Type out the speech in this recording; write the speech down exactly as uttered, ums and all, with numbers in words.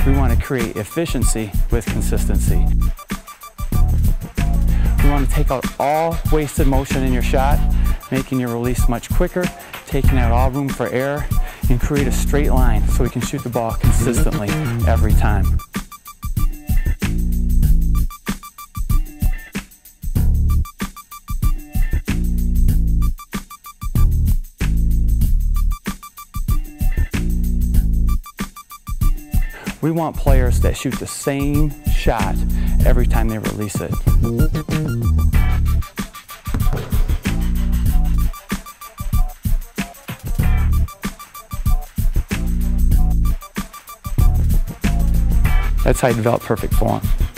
We want to create efficiency with consistency. We want to take out all wasted motion in your shot, making your release much quicker, taking out all room for error, and create a straight line so we can shoot the ball consistently every time. We want players that shoot the same shot every time they release it. That's how you develop perfect form.